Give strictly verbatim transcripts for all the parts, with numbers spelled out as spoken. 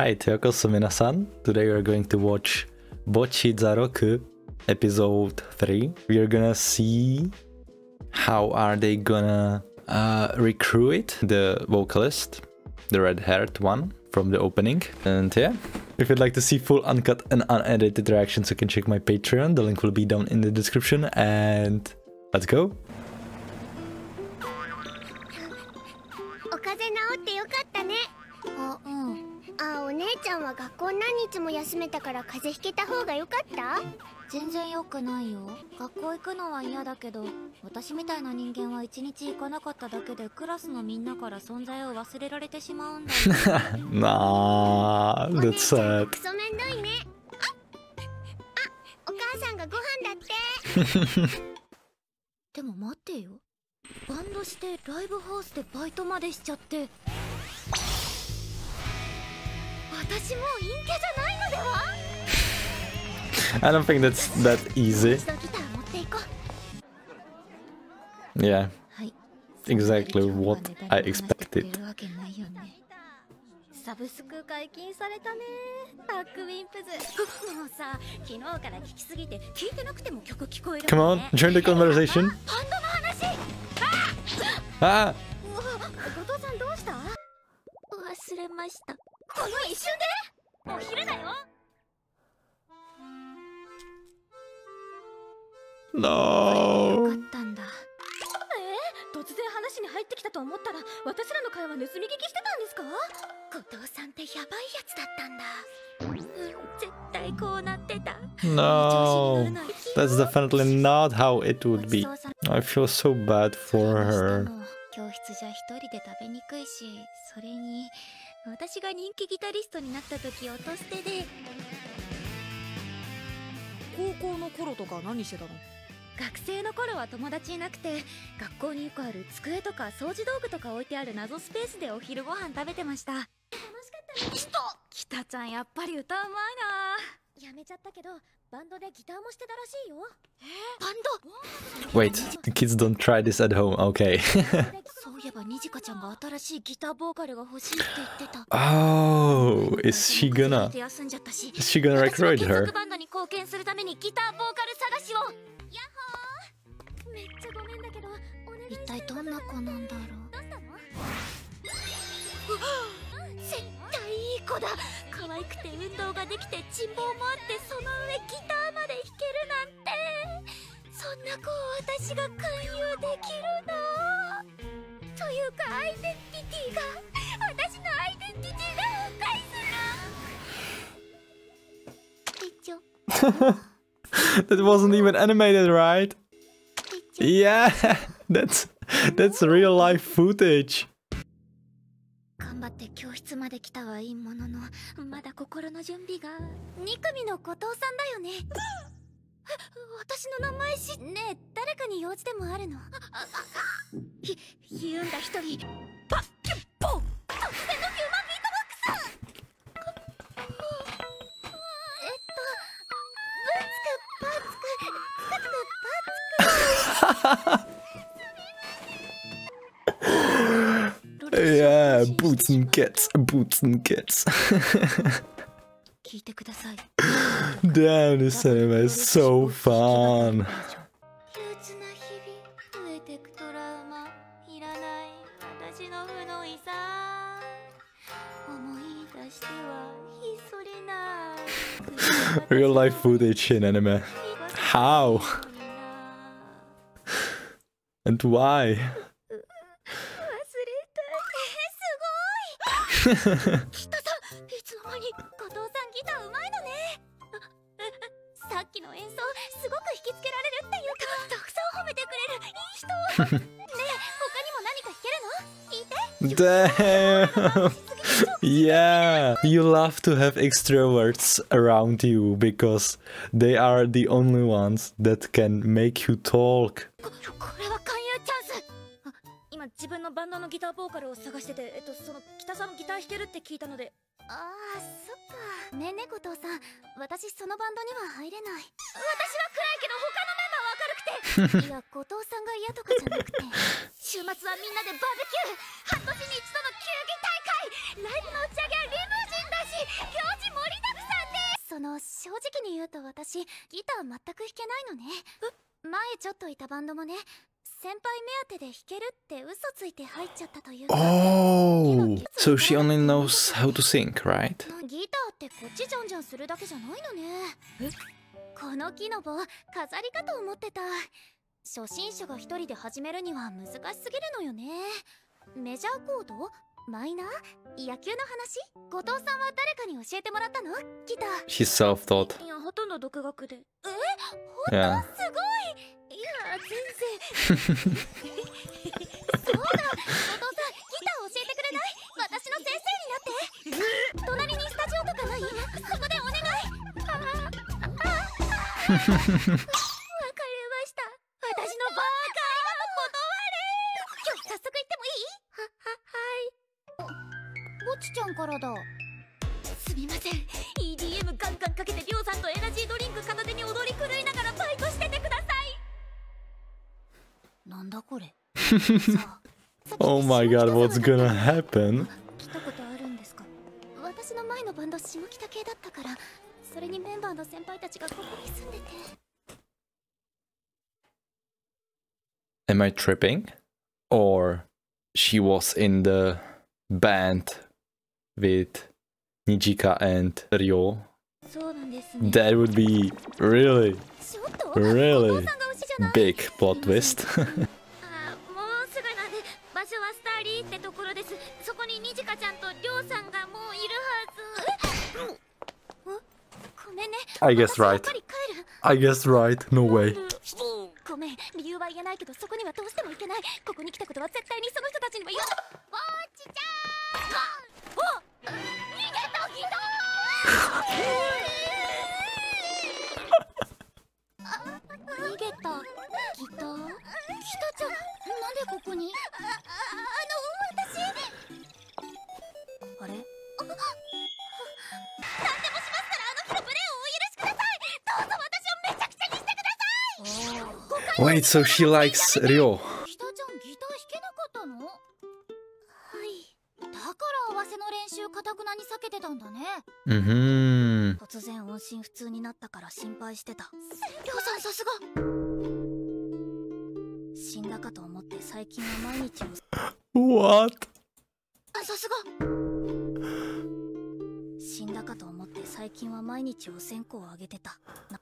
Alright, yokoso minasan. Today we are going to watch Bocchi Zaroku episode three. We are gonna see how are they gonna uh, recruit the vocalist, the red-haired one from the opening. And yeah, if you'd like to see full uncut and unedited reactions, you can check my Patreon. The link will be down in the description. And let's go. あ、お姉ちゃんは学校何日も休めたから風邪ひけた方が良かった？ 全然良くないよ。学校行くのは嫌だけど、私みたいな人間は一日行かなかっただけでクラスのみんなから存在を忘れられてしまうんだよ。 なあ、that's sad。 クソめんどいね。あ、あ、お母さんがご飯だって。 でも待ってよ。バンドしてライブハウスでバイトまでしちゃって。 私もう陰キャじゃないのでは? I don't think that's that easy. Yeah, exactly what I expected. サブスク解禁されたね。バックウィンプズ。もうさ、昨日から聞きすぎて聞いてなくても曲聞こえる。 Come on, join the conversation. バンドの話。 あ。 後藤さんどうした？忘れました。 この一瞬でお昼だよ。 No。 よかったんだ。えー、突然話に入ってきたと思ったら私らの会話盗み聞きしてたんですか？後藤さんってやばいやつだったんだ。うん、絶対こうなってた。 No, that's definitely not how it would be. I feel so bad for her. 教室じゃ一人で食べにくいし、それに 私が人気ギタリストになった時落と捨てで。 高校の頃とか何してたの？ 学生の頃は友達いなくて、学校によくある机とか掃除道具とか置いてある謎スペースでお昼ご飯食べてました。楽しかったね。北ちゃんやっぱり歌うまいな。やめちゃったけどバンドでギターもしてたらしいよ。えー、バンド Wait, kids don't try this at home. Okay. そういえばニジカちゃんが新しいギターボーカルが欲しいって言ってた。 Oh, is she gonna is she gonna recruit her? バンドに貢献するためにギターボーカル探しを。ヤッホー。めっちゃごめんだけど一体どんな子なんだろう。どうしたの？絶対いい子だ。可愛くて運動ができて人望もあって、その上ギターまで弾けるなんて。そんな子を私が勧誘できるの？というかアイデンティティが、私のアイデンティティが崩壊する。 That wasn't even animated, right? Yeah, that's that's real life footage. 頑張って教室まで来たはいいものの、まだ心の準備が。に組の後藤さんだよね。私の名前知っねえ、誰かに用事でもあるの？ひ、言うんだ一人。バッキュッポー。突然のヒューマンビートボックス。えっと、ブンツクパーツクツクパーツク。 Yeah, boots and cats, boots and cats. Damn, this anime is so fun. Real life footage in anime. How? And why? 北さん、いつの間に後藤さんギターうまいのね。さっきの演奏すごく引きつけられるっていうか、たくさん褒めてくれるいい人。ねえ、他にも何か弾けるの？聞いて。 Damn. Yeah, you love to have extroverts around you because they are the only ones that can make you talk. これは勧誘チャンス。今自分のバンドのギターボーカルを探してて、えっとその北さんギター弾けるって聞いたので。ああ、そっか。ねえねえ後藤さん、私そのバンドには入れない。私は暗いけど他のメンバーは明るくて。いや、後藤さんが嫌とかじゃなくて、週末はみんなでバーベキュー、半年に一度の球技大会、ライブの打ち上げはリムジンだし、 私ギター全く弾けないのね。前ちょっといたバンドもね、先輩目当てで弾けるって嘘ついて入っちゃったというか。 Oh, so she only knows how to sing, right? ギターってこっちじゃんじゃんするだけじゃないのね。え、この木の棒飾りかと思ってた。初心者が一人で始めるには難しすぎるのよね。メジャーコード、マイナー、野球の話、後藤さんは誰かに教えてもらったの？ギター。 She's self-taught. いや、ほとんど独学で。え、 Yeah. すごい。いや、全然。そうだ、後藤さん、ギター教えてくれない？私の先生になって。隣にスタジオとかない？そこでお願い。ああ、ああ、わかりました。私のバーカー断れ。今日早速行ってもいい？は、は、はい。ぼっちちゃんからだ。すみません。イーディーエム ガンガンかけてりょうさんとエナジードリンク片手に踊り狂いながらバイトしててください。なんだこれ。さあ、 Oh my god, what's gonna happen? 来たことあるんですか？私の前のバンド下北系だったから、それにメンバーの先輩たちがここに住んでて。 Am I tripping? Or she was in the band with Nijika and Ryo? そうなんですね。 That would be really, ちょっと really お父さんが牛じゃない。 big plot twist. あ、もうすぐなんで、場所はスターリーってところです。そこにニジカちゃんとりょうさんがもういるはず。ごめんね。 I guess 私やっ right. ぱり帰る。 I guess right. No way. ごめん、理由は言えないけど、そこにはどうしても行けない。ここに来たことは絶対にその人たちには言わ。ぼっちちゃん。あ、逃げたギター。逃げたギター。ギタちゃん、なんでここに？あ、あ、あの、私。あれ？なんでもしますから、あの日のプレーをお許しください。どうぞ私をめちゃくちゃにしてください。 Wait, so she likes Ryo. ギタちゃん、ギター弾けなかったの？はい。だから合わせの練習かたくなに避けてたんだね。 Mm-hmm. 突然音信不通になったから心配してた。りょうさん、さすが。死んだかと思って最近は毎日を。 What? あ、さすが。死んだかと思って最近は毎日お線香をあげてた。な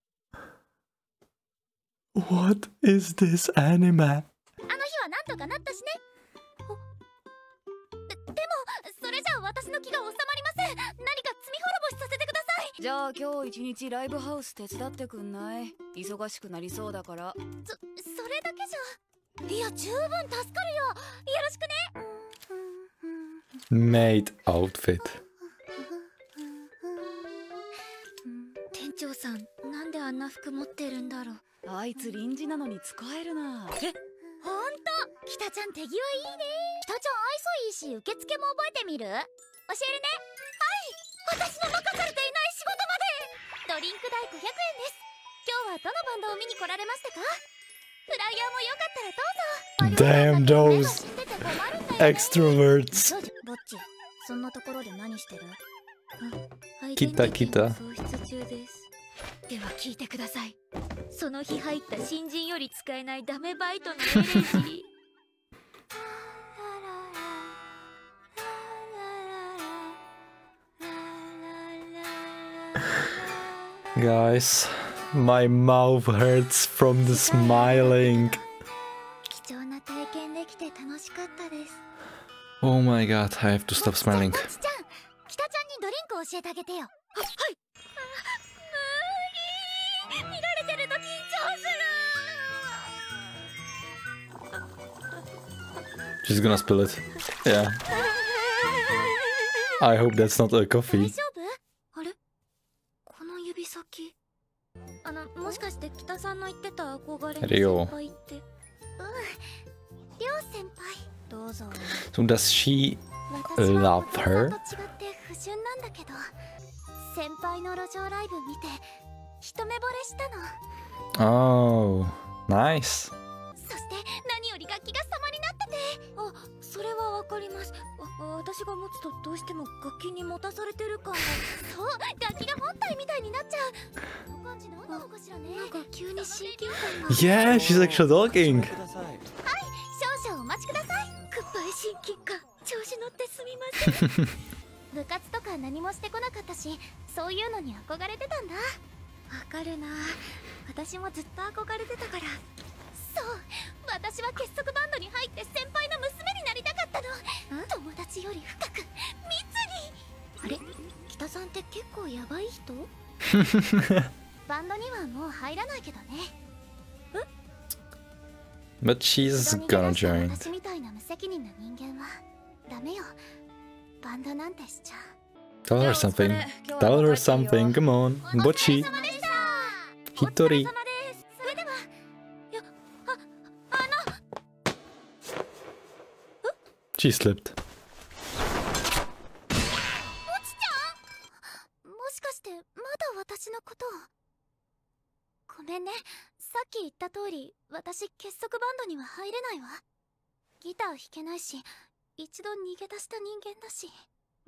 What is this anime? あの日はなんとかなったしね。で, でもそれじゃあ私の気が収まりません。何か罪滅ぼしさせてください。 じゃあ今日一日ライブハウス手伝ってくんない？忙しくなりそうだから。 そそれだけじゃ。いや、十分助かるよ。よろしくね。 Maid outfit. 店長さん、なんであんな服持ってるんだろう。 あいつ臨時なのに使えるな。 え、ほんと、北ちゃん手際いいね。北ちゃん愛想いいし、受付も覚えてみる？教えるね。はい、私の任されていない仕事まで。ドリンク代ごひゃくえんです。今日はどのバンドを見に来られましたか？フライヤーもよかったらどうぞ。 Damn those extroverts. ぼっち、そんなところで何してる？ 来た来た。 喪失中です。では聞いてください。その日入った新人より使えないダメバイトのエレジー。 Guys, my mouth hurts from the smiling. 貴重な体験できて楽しかったです。 Oh my god, I have to stop smiling. ぼっちちゃん、北ちゃんにドリンク教えてあげてよ。は、はい。無理。見られてると緊張する。 She's gonna spill it. Yeah. I hope that's not a 大 coffee. 丈夫？あれ？この指先。あの、もしかして北さんの言ってた憧れの先輩って。うん、りょう先輩。どうぞ。 So does she love her? 私はと違って不純なんだけど、先輩の路上ライブ見て一目惚れしたの。 Oh, nice. そして何より楽器が様になってて。あ、そそれはわかります。わ私が持つとどうしても楽器に持たされてる感が。そう、楽器が本体みたいになっちゃう。この感じ何なのかしらね。なんか急に親近感が。 Yeah, she's actually talking. はい、少々お待ちください。グッバイ親近感。調子乗ってすみません。部活とか何もしてこなかったし、そういうのに憧れてたんだ。わかるな。私もずっと憧れてたから。そう、私は結束バンドに入って先輩の娘になりたかったの。友達より深く密に。あれ、北さんって結構ヤバい人？バンドにはもう入らないけどね。え？ But she's gonna join. 私みたいな無責任な人間はダメよ。バンドなんてしちゃ。 Tell her something. Tell her something. Come on, Bocchi. Hitori. She slipped. もしかしてまだ私のことを。ごめんね。さっき言った通り、私結束バンドには入れないわ。ギター弾けないし、一度逃げ出した人間だし。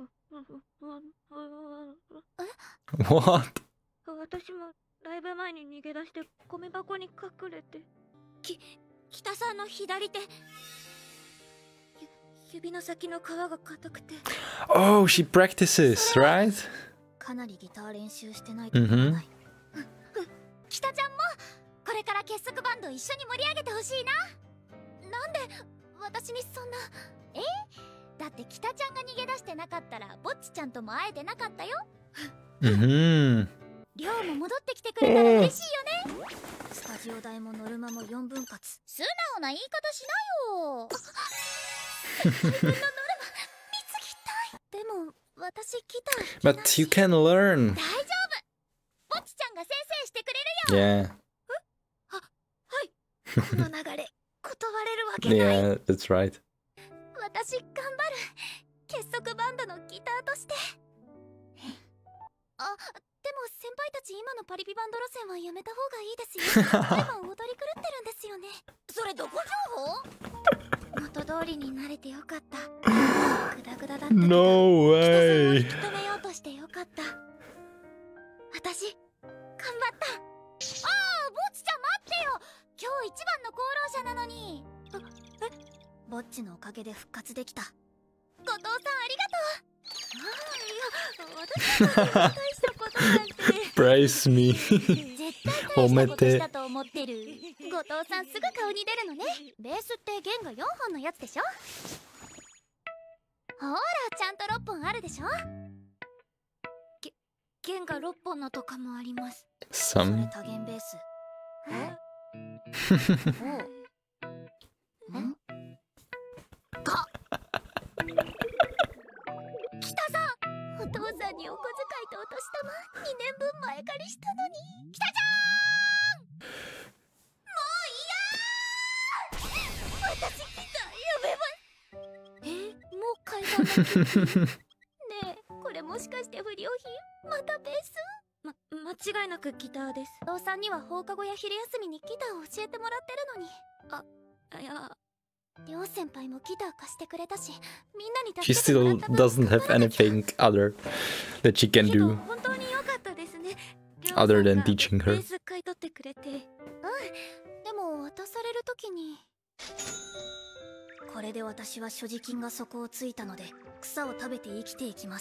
え ？What？ 私もライブ前に逃げ出して米箱に隠れて。き、北さんの左手。指の先の皮が硬くて。 Oh, she practices, right? かなりギター練習してないといけない。北ちゃんもこれから結束バンド一緒に盛り上げてほしいな。なんで私にそんな。え？だって北ちゃんが逃げ出してなかったらぼっちちゃんとも会えてなかったよ。 うん。 りょうも戻ってきてくれたら嬉しいよね。スタジオ代もノルマもよんぶん割。素直な言い方しなよ。自分のノルマ見つぎたい。でも私ギター弾けないし。 But you can learn. 大丈夫。ぼっちちゃんが先生してくれるよ。 Yeah. あ、はい。この流れ断れるわけない。 Yeah, that's right. 私頑張る。結束バンドのギターとして。あ、でも先輩たち今のパリピバンド路線はやめた方がいいですよ。今踊り狂ってるんですよね。それどこ情報？元通りに慣れてよかった。グダグダだったけど。 No way. 北さんを引き止めようとしてよかった。私頑張った。ああ、ぼっちちゃん待ってよ。今日一番の功労者なのに。あ、え？ぼっちのおかげで復活できた。後藤さんありがとう。ああ、いや、私は大したことなんて。 Praise me. 絶対大したことしたと思ってる。後藤さんすぐ顔に出るのね。ベースって弦がよんほんのやつでしょ。ほら、ちゃんとろっぽんあるでしょ。げ弦がろっぽんのとかもあります。それ Some. 多弦ベース。え？ん？か。北さん、お父さんにお小遣いとお年玉にねんぶん前借りしたのに。北ちゃん、もういや。私ギターやめます。え、もう解散だ。ねえ、これもしかして不良品？またベース？ま、間違いなくギターです。お父さんには放課後や昼休みにギターを教えてもらってるのに。あ、いや。りょう先輩もギター貸してくれたし、みんなに She 助けてもら still った分 doesn't have anything other that she can けど do 本当に良かったですね。 other りょう than さんが teaching ベ her. ース買い取ってくれて。うん、でも渡される時に、これで私は所持金が底をついたので草を食べて生きていきます。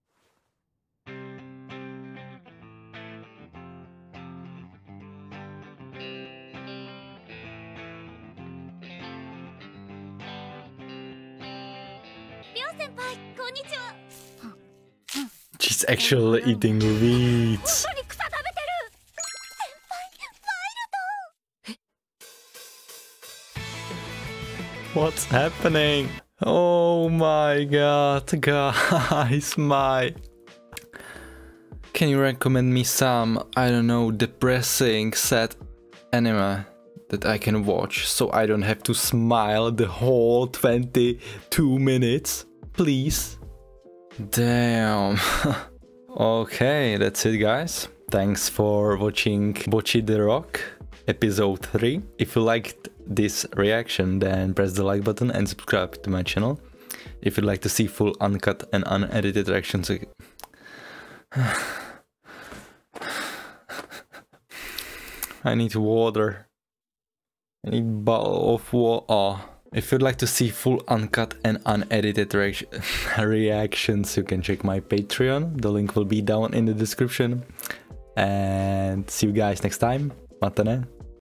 りょう先輩、こんにちは。 She's actually eating weeds. 本当に草食べてる。先輩、ワイルド。 What's happening? Oh my god, guys, my. Can you recommend me some, I don't know, depressing, sad anime that I can watch so I don't have to smile the whole twenty-two minutes? Please? Damn. Okay, that's it, guys. Thanks for watching Bocchi the Rock episode three. If you liked this reaction, then press the like button and subscribe to my channel. If you'd like to see full uncut and unedited reactions, I need water. I need bottle of water. If you'd like to see full uncut and unedited reaction reactions, you can check my Patreon. The link will be down in the description. And see you guys next time. Mata ne?